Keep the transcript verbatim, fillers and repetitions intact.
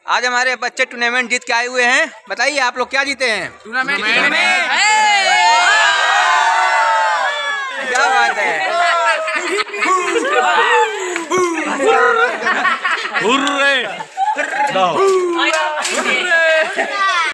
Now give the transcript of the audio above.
आज हमारे बच्चे टूर्नामेंट जीत के आए हुए हैं। बताइए आप लोग क्या जीते हैं टूर्नामेंट में? क्या बात है। हुर्रे